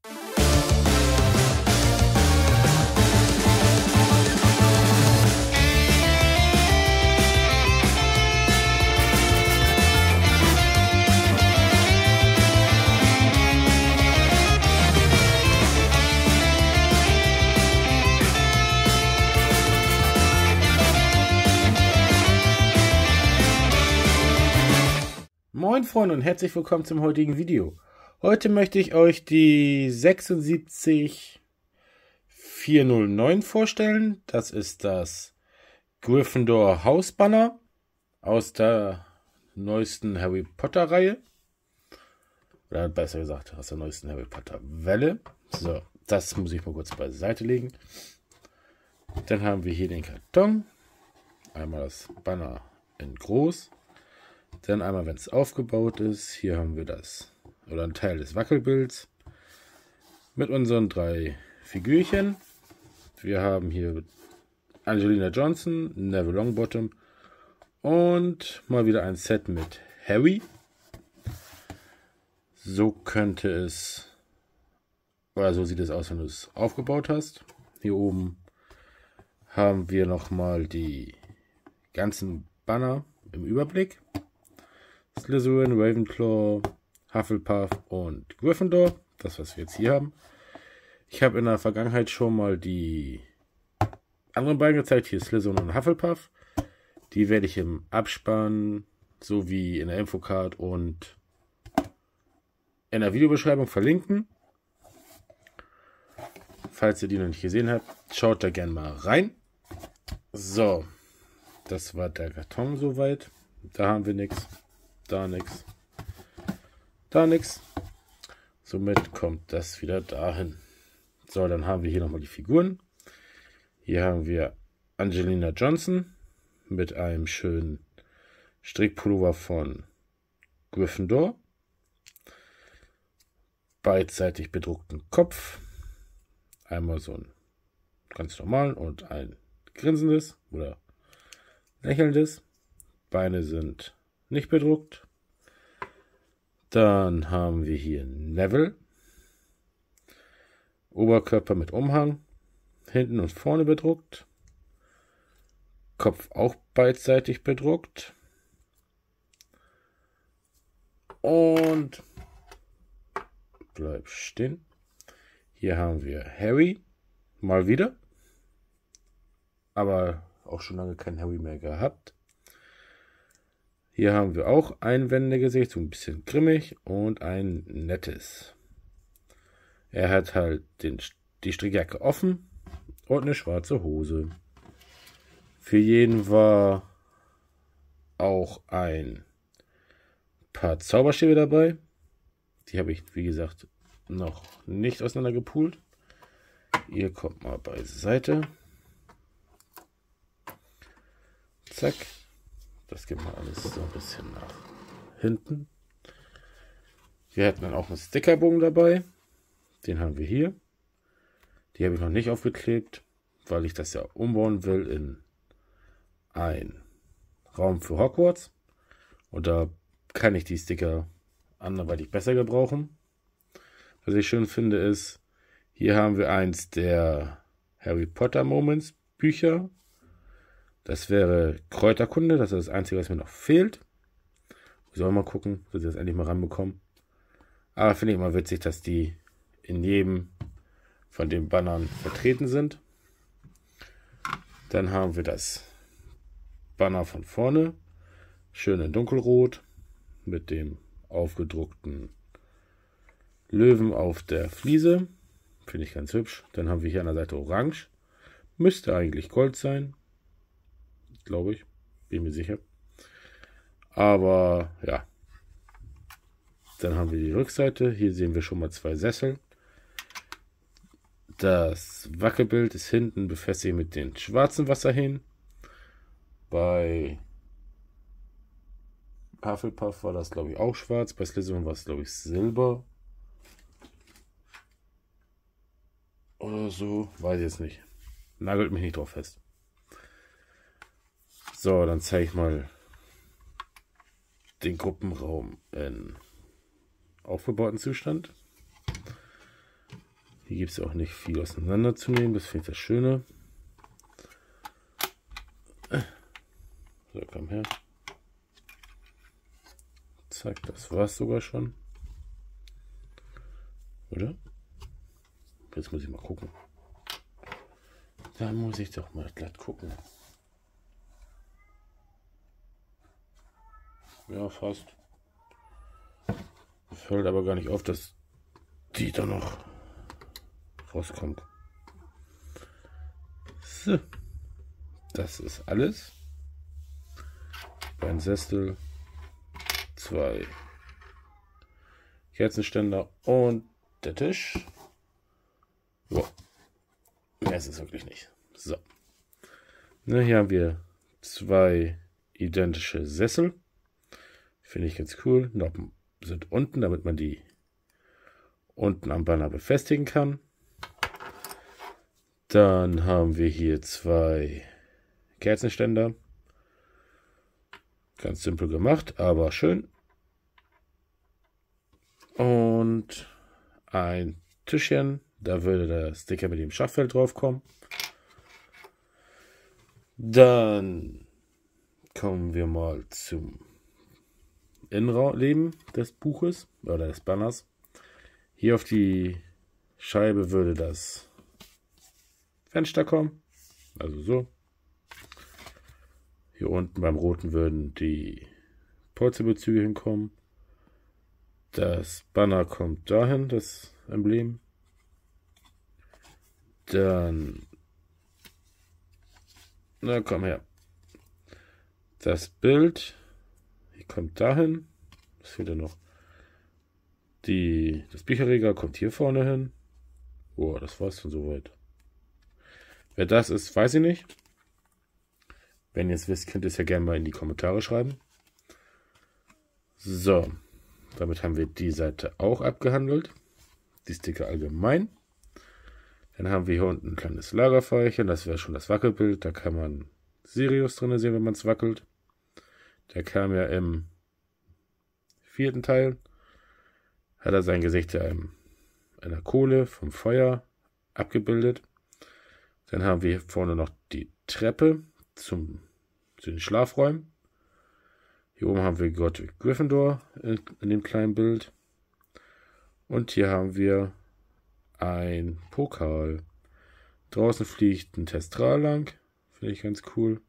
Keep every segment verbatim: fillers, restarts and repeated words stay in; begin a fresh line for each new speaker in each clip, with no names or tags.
Moin Freunde und herzlich willkommen zum heutigen Video. Heute möchte ich euch die sechsundsiebzig vierhundertneun vorstellen. Das ist das Gryffindor Hausbanner aus der neuesten Harry Potter Reihe. Oder besser gesagt aus der neuesten Harry Potter Welle. So, das muss ich mal kurz beiseite legen. Dann haben wir hier den Karton. Einmal das Banner in groß. Dann einmal, wenn es aufgebaut ist, hier haben wir das, oder ein Teil des Wackelbilds mit unseren drei Figürchen. Wir haben hier Angelina Johnson, Neville Longbottom und mal wieder ein Set mit Harry. So könnte es, oder so sieht es aus, wenn du es aufgebaut hast. Hier oben haben wir nochmal die ganzen Banner im Überblick. Slytherin, Ravenclaw, Hufflepuff und Gryffindor. Das, was wir jetzt hier haben. Ich habe in der Vergangenheit schon mal die anderen beiden gezeigt. Hier Slytherin und Hufflepuff. Die werde ich im Abspann sowie in der Infocard und in der Videobeschreibung verlinken. Falls ihr die noch nicht gesehen habt, schaut da gerne mal rein. So, das war der Karton soweit. Da haben wir nichts. Da nichts. Da nichts. Somit kommt das wieder dahin. So, dann haben wir hier nochmal die Figuren. Hier haben wir Angelina Johnson mit einem schönen Strickpullover von Gryffindor. Beidseitig bedruckten Kopf. Einmal so ein ganz normalen und ein grinsendes oder lächelndes. Beine sind nicht bedruckt. Dann haben wir hier Neville. Oberkörper mit Umhang. Hinten und vorne bedruckt. Kopf auch beidseitig bedruckt. Und bleib stehen. Hier haben wir Harry. Mal wieder. Aber auch schon lange kein Harry mehr gehabt. Hier haben wir auch ein Wendegesicht, so ein bisschen grimmig und ein nettes. Er hat halt den, die Strickjacke offen und eine schwarze Hose. Für jeden war auch ein paar Zauberstäbe dabei. Die habe ich, wie gesagt, noch nicht auseinandergepult. Ihr kommt mal beiseite. Zack. Das geht mal alles so ein bisschen nach hinten. Wir hatten dann auch einen Stickerbogen dabei. Den haben wir hier. Die habe ich noch nicht aufgeklebt, weil ich das ja umbauen will in einen Raum für Hogwarts. Und da kann ich die Sticker anderweitig besser gebrauchen. Was ich schön finde ist, hier haben wir eins der Harry Potter Moments Bücher. Das wäre Kräuterkunde, das ist das Einzige, was mir noch fehlt. Ich soll mal gucken, dass ich das endlich mal ranbekomme. Aber finde ich immer witzig, dass die in jedem von den Bannern vertreten sind. Dann haben wir das Banner von vorne. Schön in dunkelrot. Mit dem aufgedruckten Löwen auf der Fliese. Finde ich ganz hübsch. Dann haben wir hier an der Seite orange. Müsste eigentlich Gold sein. Glaube ich. Bin mir sicher. Aber ja. Dann haben wir die Rückseite. Hier sehen wir schon mal zwei Sessel. Das Wackelbild ist hinten befestigt mit den schwarzen Wasserhähnen. Bei Hufflepuff war das, glaube ich, auch schwarz. Bei Slytherin war es, glaube ich, silber. Oder so. Weiß ich jetzt nicht. Nagelt mich nicht drauf fest. So, dann zeige ich mal den Gruppenraum in aufgebauten Zustand. Hier gibt es auch nicht viel auseinanderzunehmen, das finde ich das Schöne. So, komm her. Zack, das war's sogar schon. Oder? Jetzt muss ich mal gucken. Da muss ich doch mal glatt gucken. Ja, fast. Fällt aber gar nicht auf, dass die da noch rauskommt. So. Das ist alles. Ein Sessel, zwei Kerzenständer und der Tisch. Wow. Mehr ist es wirklich nicht. So. Na, hier haben wir zwei identische Sessel. Finde ich ganz cool. Noppen sind unten, damit man die unten am Banner befestigen kann. Dann haben wir hier zwei Kerzenständer. Ganz simpel gemacht, aber schön. Und ein Tischchen. Da würde der Sticker mit dem Schachfeld drauf kommen. Dann kommen wir mal zum Innenleben des Buches oder des Banners. Hier auf die Scheibe würde das Fenster kommen. Also so. Hier unten beim roten würden die Polsterbezüge hinkommen. Das Banner kommt dahin, das Emblem. Dann, na komm her. Das Bild, hier kommt dahin. Was fehlt denn noch? Die, das Bücherregal kommt hier vorne hin. Boah, das war's schon soweit. Wer das ist, weiß ich nicht. Wenn ihr es wisst, könnt ihr es ja gerne mal in die Kommentare schreiben. So, damit haben wir die Seite auch abgehandelt. Die Sticker allgemein. Dann haben wir hier unten ein kleines Lagerfeuerchen. Das wäre schon das Wackelbild. Da kann man Sirius drin sehen, wenn man es wackelt. Der kam ja im vierten Teil. Hat er sein Gesicht ja in einer Kohle vom Feuer abgebildet. Dann haben wir hier vorne noch die Treppe zum, zu den Schlafräumen. Hier oben haben wir Godric Gryffindor in, in dem kleinen Bild. Und hier haben wir ein Pokal. Draußen fliegt ein Testral lang. Finde ich ganz cool.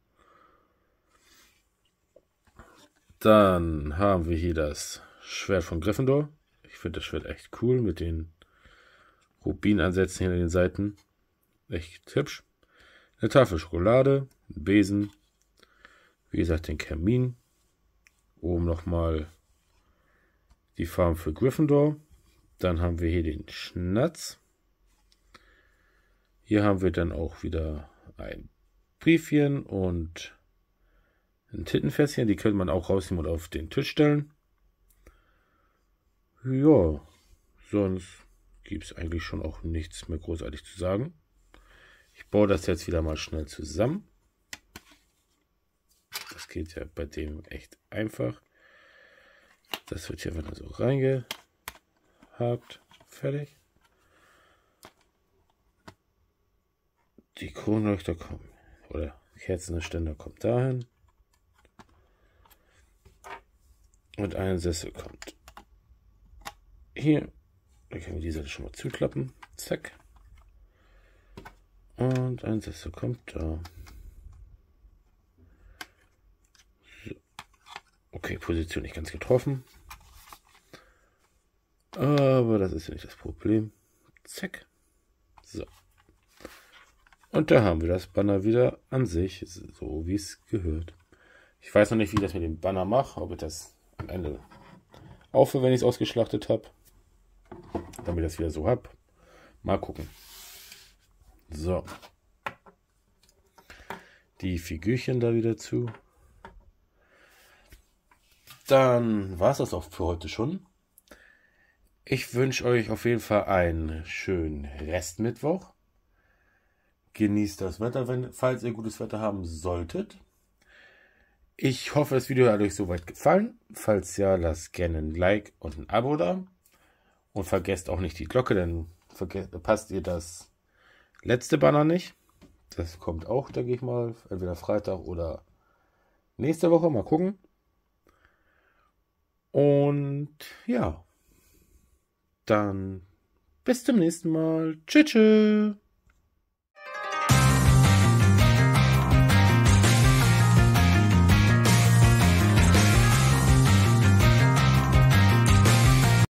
Dann haben wir hier das Schwert von Gryffindor. Ich finde das Schwert echt cool mit den Rubinansätzen hier an den Seiten. Echt hübsch. Eine Tafel Schokolade, ein Besen, wie gesagt den Kamin. Oben nochmal die Farben für Gryffindor. Dann haben wir hier den Schnatz. Hier haben wir dann auch wieder ein Briefchen und ein Tintenfässchen. Die könnte man auch rausnehmen und auf den Tisch stellen. Ja, sonst gibt es eigentlich schon auch nichts mehr großartig zu sagen. Ich baue das jetzt wieder mal schnell zusammen. Das geht ja bei dem echt einfach. Das wird hier einfach nur so reingehakt. Fertig. Die Kronleuchter kommen. Oder Kerzenständer kommt dahin. Und ein Sessel kommt hier. Dann können wir die Seite schon mal zuklappen. Zack. Und ein Sessel kommt da. So. Okay, Position nicht ganz getroffen. Aber das ist ja nicht das Problem. Zack. So. Und da haben wir das Banner wieder an sich, so wie es gehört. Ich weiß noch nicht, wie ich das mit dem Banner mache, ob ich das am Ende aufhöre, wenn ich es ausgeschlachtet habe. Damit ich das wieder so habe. Mal gucken. So. Die Figürchen da wieder zu. Dann war es das auch für heute schon. Ich wünsche euch auf jeden Fall einen schönen Restmittwoch. Genießt das Wetter, wenn, falls ihr gutes Wetter haben solltet. Ich hoffe, das Video hat euch soweit gefallen. Falls ja, lasst gerne ein Like und ein Abo da. Und vergesst auch nicht die Glocke, denn verpasst ihr das letzte Banner nicht. Das kommt auch, denke ich mal, entweder Freitag oder nächste Woche. Mal gucken. Und ja, dann bis zum nächsten Mal. Tschüss. Tschüss.